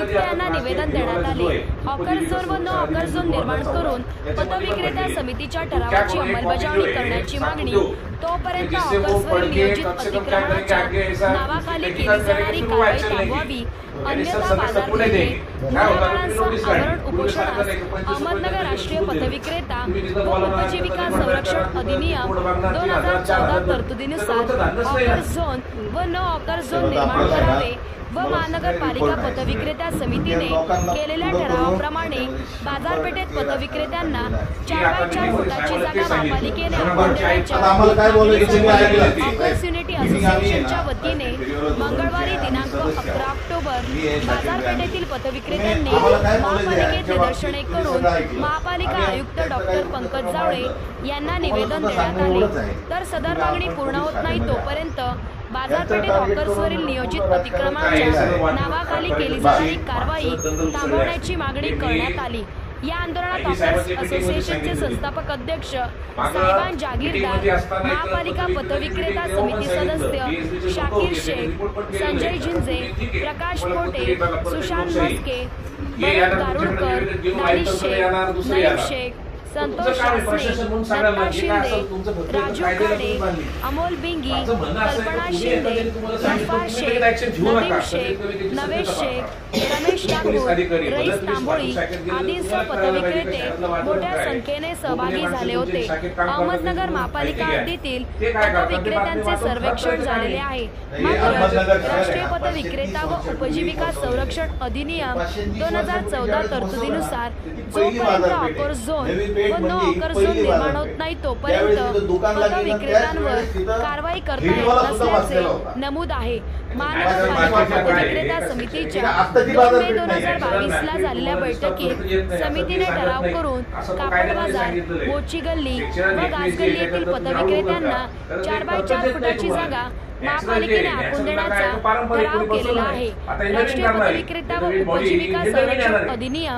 आयुक्त यांना निवेदन देण्यात आले। हॉकर झोन व नो हॉकर झोन निर्माण करून पतविक्रेता समितीच्या ठरावाची अंमलबजावणी करण्याची मागणी, तोपर्यंत हॉकर्सवर नियोजित अतिक्रमणाच्या नावाखाली केली जाणारी कारवाई थांबवावी, अन्यथा बाजारपेठे मुलाबाळांचं आवरण उपोषणास अहमदनगर राष्ट्रीय पतविक्रेता व उपजीविका संरक्षण अधिनियम 2014 तरतुदीनुसार हॉकर झोन व नो हॉकर झोन निर्माण करावे व महानगरपालिका पतविक्रेता समितीने केलेल्या ठरावाप्रमाणे बाजारपेठेत पतविक्रेत्यांना 4x4 फुटाची जागा महापालिकेने हॉकर्स युनिटी असोसिएशनच्या वतीने मंगळवारी दिनांक 11 ऑक्टोबर बाजारपेठेतील पतविक्रेत्यांनी महापालिकेत निदर्शने करून महापालिका आयुक्त डॉक्टर पंकज जावळे यांना निवेदन देण्यात आले। तर सदर मागणी पूर्ण होत नाही तोपर्यंत बाजारपेठेत हॉकर्सवरील नियोजित अतिक्रमणाच्या नावाखाली केली जाणारी कारवाई थांबवण्याची मागणी करण्यात आली। या आंदोलनात हॉकर्स असोसिएशनचे संस्थापक अध्यक्ष साहेबान जागीरदार, महापालिका पतविक्रेता समिती सदस्य शाकीर शेख, संजय झिंजे, प्रकाश पोटे, सुशांत मस्के, भरत गारुडकर, दानिश शेख, नईम शेख, संतोष शास्त्री, दत्ता शिंदे, राजू खाडे, अमोल बिंगी, कल्पना शिंदे, गफ्फार शेख, नदीम शेख, नवेश शेख, रमेश ठाकूर, रईस तांबोळी आदींसह पतविक्रेते मोठ्या संख्येने सहभागी झाले होते। अहमदनगर महापालिका हद्दीतील पतविक्रेत्यांचे सर्वेक्षण झालेले आहे। मात्र राष्ट्रीय पतविक्रेता व उपजीविका संरक्षण अधिनियम 2014 तरतुदीनुसार जोपर्यंत हॉकर झोन व नो हॉकर झोन निर्माण होत नाही तोपर्यंत पतविक्रेत्यांवर कारवाई करता येत नसल्याचे नमूद आहे। महानगरपालिका पतविक्रेता समितीच्या 2 मे 2022 ला झालेल्या बैठकीत समितीने ठराव करून कापड बाजार, मोची गल्ली व गाजगल्ली येथील पतविक्रेत्यांना 4x4 फुटाची जागा महापालिकेने आखून देण्याचा ठराव केलेला आहे। राष्ट्रीय पतविक्रेता व उपजीविका संरक्षण अधिनियम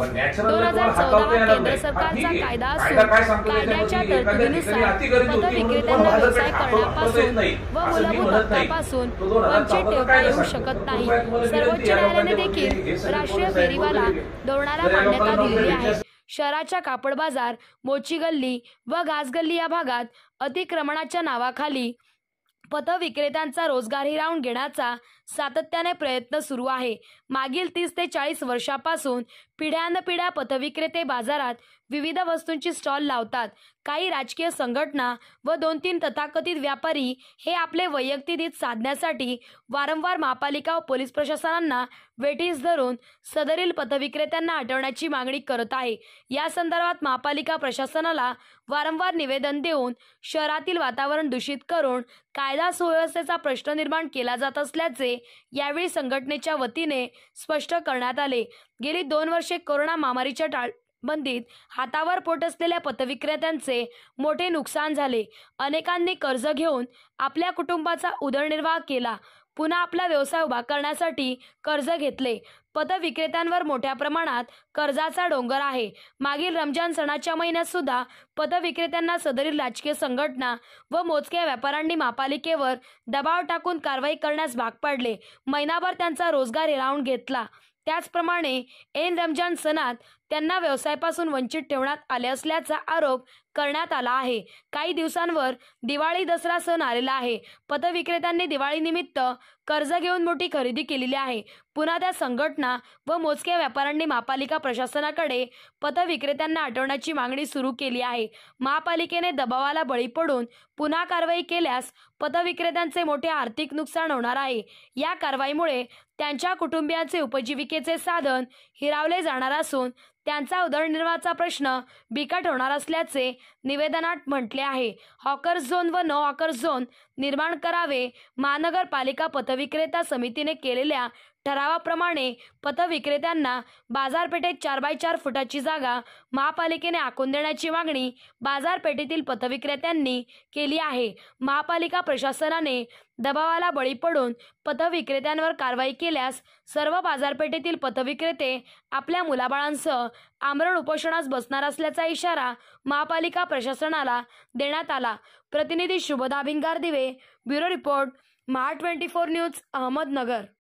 2014 केंद्र सरकारचा कायदा असून कायद्याच्या तरतुदीनुसार पतविक्रेत्यांना व्यवसाय करण्यापासून व मूलभूत हक्कापासून वंचित ठेवता येऊ शकत नाही। सर्वोच्च न्यायालयाने देखील राष्ट्रीय फेरीवाला धोरणाला मान्यता दिलेली आहे। शहराच्या कापड बाजार, मोची गल्ली व घासगल्ली या भागात अतिक्रमणाच्या नावाखाली पतविक्रेत्यांचा रोजगार हिरावून घेण्याचा सातत्याने प्रयत्न सुरू आहे। मागील 30 ते 40 वर्षापासून पिढ्यानपिढ्या पतविक्रेते बाजारात विविध वस्तूंची स्टॉल लावतात। काही राजकीय संघटना व 2-3 तथाकथित व्यापारी हे आपले वैयक्तिक हित साधण्यासाठी वारंवार महापालिका व पोलीस प्रशासनांना वेठीस धरून सदरील पतविक्रेत्यांना हटवण्याची मागणी करत आहे। या संदर्भात महापालिका प्रशासनाला वारंवार निवेदन देऊन शहरातील वातावरण दूषित करून कायदा सुव्यवस्थेचा प्रश्न निर्माण केला जात असल्याचे यावेळी संघटनेच्या वतीने स्पष्ट करण्यात आले। गेली 2 वर्षे कोरोना महामारीच्या टाळेबंदीत हातावर पोट असलेल्या पतविक्रेत्यांचे मोठे नुकसान झाले। अनेकांनी कर्ज घेऊन आपल्या कुटुंबाचा उदरनिर्वाह केला, पुन्हा आपला व्यवसाय उभा करण्यासाठी कर्ज घेतले। पतविक्रेत्यांवर मोठ्या प्रमाणात कर्जाचा डोंगर आहे। मागील रमजान सणाच्या महिन्यात सुद्धा पतविक्रेत्यांना सदरील राजकीय संघटना व मोजक्या व्यापाऱ्यांनी महापालिकेवर दबाव टाकून कारवाई करण्यास भाग पाडले। महिनाभर त्यांचा रोजगार हिरावून घेतला। त्याचप्रमाणे ऐन रमजान सणात त्यांना व्यवसायापासून वंचित ठेवण्यात आले असल्याचा आरोप करण्यात आला आहे। काही दिवसांवर दिवाळी दसरा सण आलेला आहे। पतविक्रेत्यांनी दिवाळीनिमित्त कर्ज घेऊन मोठी खरेदी केलेली आहे। पुन्हा त्या संघटना व मोजक्या व्यापाऱ्यांनी महापालिका प्रशासनाकडे पतविक्रेत्यांना हटवण्याची मागणी सुरू केली आहे। महापालिकेने दबावाला बळी पडून पुन्हा कारवाई केल्यास पतविक्रेत्यांचे मोठे आर्थिक नुकसान होणार आहे। या कारवाईमुळे त्यांच्या कुटुंबियांचे उपजीविकेचे साधन हिरावले जाणार असून त्यांचा उदरनिर्वाहाचा प्रश्न बिकट होणार असल्याचे निवेदनात म्हटले आहे। हॉकर झोन व नो हॉकर झोन निर्माण करावे, महानगरपालिका पतविक्रेता समितीने केलेल्या ठरावाप्रमाणे पतविक्रेत्यांना बाजारपेठेत 4x4 फुटाची जागा महापालिकेने आखून देण्याची मागणी बाजारपेठेतील पतविक्रेत्यांनी केली आहे। महापालिका प्रशासनाने दबावाला बळी पडून पतविक्रेत्यांवर कारवाई केल्यास सर्व बाजारपेठेतील पतविक्रेते आपल्या मुलाबाळांसह आमरण उपोषणास बसणार असल्याचा इशारा महापालिका प्रशासनाला देण्यात आला। प्रतिनिधी Shubhada Bhingar Dive, bureau report, Maha 24 news, Ahmednagar.